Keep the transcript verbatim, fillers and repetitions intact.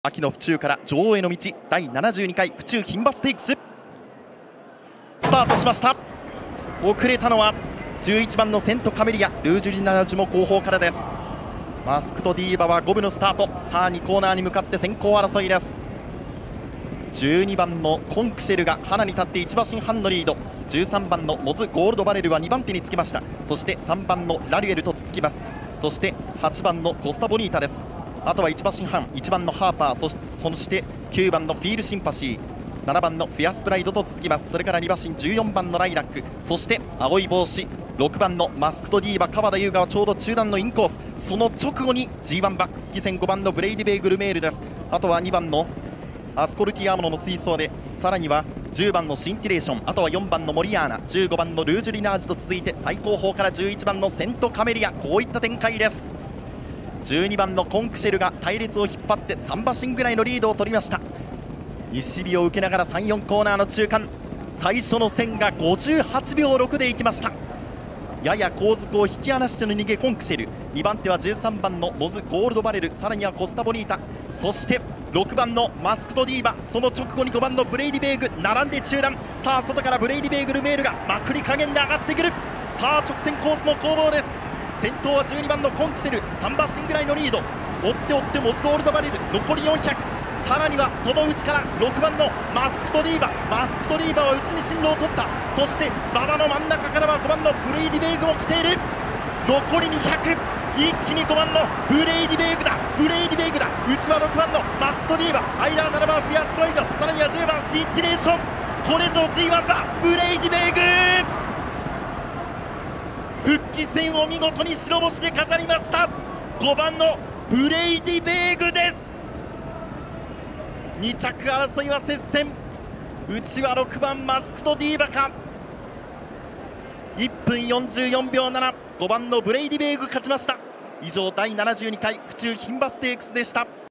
秋の府中から女王への道だいななじゅうにかい府中牝馬ステークススタートしました。遅れたのはじゅういちばんのセントカメリア、ルージュリナラジュも後方からです。マスクとディーバはごぶのスタート。さあにコーナーに向かって先行争いです。じゅうにばんのコンクシェルが花に立っていちばしんはんのリード。じゅうさんばんのモズゴールドバレルはにばんてにつきました。そしてさんばんのラリュエルと続きます。そしてはちばんのコスタボニータです。あとはいちばしんはん、いちばんのハーパー、そしそしてきゅうばんのフィールシンパシー、ななばんのフィアスプライドと続きます。それからにばしんじゅうよんばんのライラック、そして青い帽子ろくばんのマスクとディーバ、川田優雅はちょうど中段のインコース、その直後に ジーワン 馬復帰戦ごばんのブレイディベイグルメールです。あとはにばんのアスコルティアーモノの追走で、さらにはじゅうばんのシンティレーション、あとはよんばんのモリアーナ、じゅうごばんのルージュリナージュと続いて最後方からじゅういちばんのセントカメリア、こういった展開です。じゅうにばんのコンクシェルが隊列を引っ張ってさんばしんぐらいのリードを取りました。西日を受けながらさん、よんコーナーの中間、最初の線がごじゅうはちびょうろくでいきました。やや後続を引き離しての逃げコンクシェル、にばんてはじゅうさんばんのモズゴールドバレル、さらにはコスタボニータ、そしてろくばんのマスクとディーバ、その直後にごばんのブレイディベイグ並んで中段。さあ外からブレイディベイグルメールがまくり加減で上がってくる。さあ直線コースの攻防です。先頭はじゅうにばんのコンクシェル、さんばしんぐらいのリード。追って追ってモズゴールドバレル残りよんひゃく、さらにはその内からろくばんのマスクとディーバ、マスクとディーバは内に進路を取った。そして馬場の真ん中からはごばんのブレイディベイグも来ている。残りにひゃく、一気にごばんのブレイディベイグだ、ブレイディベイグだ。内はろくばんのマスクとディーバ、間はななばんフィアスプライド、さらにはじゅうばんシンティレーション。これぞ ジーワン 馬ブレイディベイグ、復帰戦を見事に白星で飾りました。ごばんのブレイディベイグです。にちゃく争いは接戦。内はろくばんマスクとディーバか。いっぷんよんじゅうよんびょうなな、ごばんのブレイディベイグ勝ちました。以上だいななじゅうにかい府中牝馬ステークスでした。